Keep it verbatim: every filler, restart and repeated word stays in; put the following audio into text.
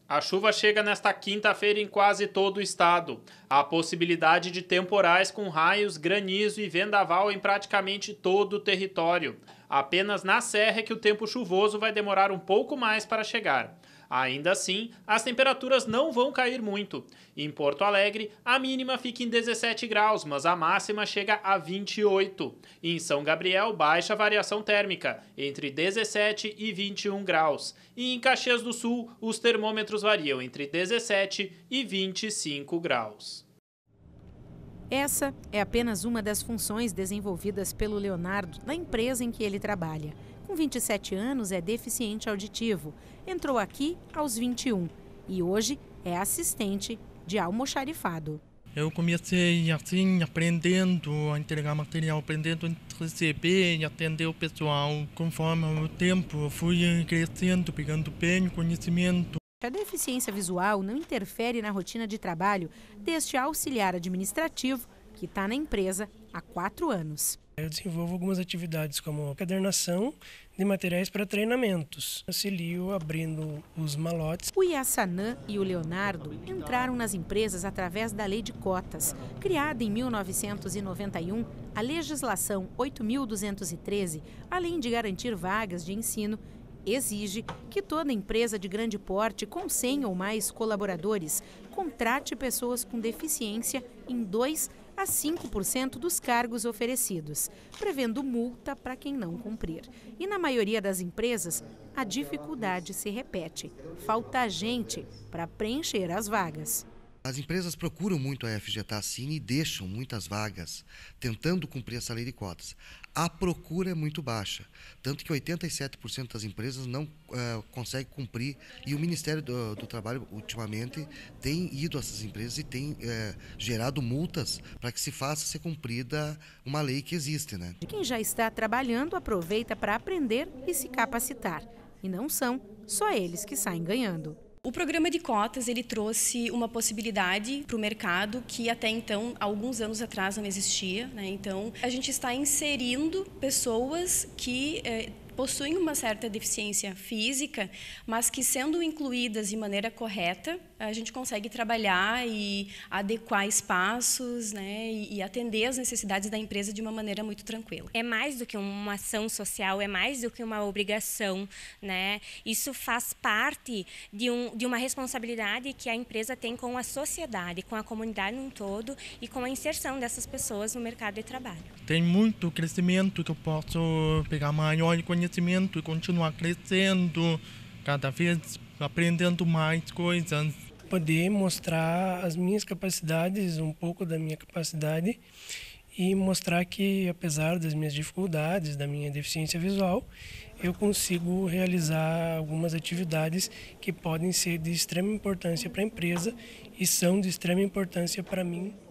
A chuva chega nesta quinta-feira em quase todo o estado. Há possibilidade de temporais com raios, granizo e vendaval em praticamente todo o território. Apenas na serra é que o tempo chuvoso vai demorar um pouco mais para chegar. Ainda assim, as temperaturas não vão cair muito. Em Porto Alegre, a mínima fica em dezessete graus, mas a máxima chega a vinte e oito. Em São Gabriel, baixa variação térmica, entre dezessete e vinte e um graus. E em Caxias do Sul, os termômetros variam entre dezessete e vinte e cinco graus. Essa é apenas uma das funções desenvolvidas pelo Leonardo na empresa em que ele trabalha. Com vinte e sete anos, é deficiente auditivo. Entrou aqui aos vinte e um e hoje é assistente de almoxarifado. Eu comecei assim, aprendendo a entregar material, aprendendo a receber e atender o pessoal. Conforme o tempo, eu fui crescendo, pegando bem o conhecimento. A deficiência visual não interfere na rotina de trabalho deste auxiliar administrativo que está na empresa há quatro anos. Eu desenvolvo algumas atividades como cadernação de materiais para treinamentos. Auxilio abrindo os malotes. O Yassanã e o Leonardo entraram nas empresas através da Lei de Cotas. Criada em mil novecentos e noventa e um, a legislação oito mil duzentos e treze, além de garantir vagas de ensino, exige que toda empresa de grande porte com cem ou mais colaboradores contrate pessoas com deficiência em dois a cinco por cento dos cargos oferecidos, prevendo multa para quem não cumprir. E na maioria das empresas, a dificuldade se repete. Falta gente para preencher as vagas. As empresas procuram muito a F G T A Cine e deixam muitas vagas, tentando cumprir essa lei de cotas. A procura é muito baixa, tanto que oitenta e sete por cento das empresas não uh, conseguem cumprir, e o Ministério do, do Trabalho, ultimamente, tem ido a essas empresas e tem uh, gerado multas para que se faça ser cumprida uma lei que existe, né? Quem já está trabalhando aproveita para aprender e se capacitar. E não são só eles que saem ganhando. O programa de cotas ele trouxe uma possibilidade para o mercado que até então, alguns anos atrás, não existia, né? Então, a gente está inserindo pessoas que eh, possuem uma certa deficiência física, mas que, sendo incluídas de maneira correta, a gente consegue trabalhar e adequar espaços, né, e, e atender as necessidades da empresa de uma maneira muito tranquila. É mais do que uma ação social, é mais do que uma obrigação, né? Isso faz parte de, um, de uma responsabilidade que a empresa tem com a sociedade, com a comunidade no todo e com a inserção dessas pessoas no mercado de trabalho. Tem muito crescimento que eu posso pegar maior conhecimento e continuar crescendo, cada vez aprendendo mais coisas. Poder mostrar as minhas capacidades, um pouco da minha capacidade, e mostrar que, apesar das minhas dificuldades, da minha deficiência visual, eu consigo realizar algumas atividades que podem ser de extrema importância para a empresa e são de extrema importância para mim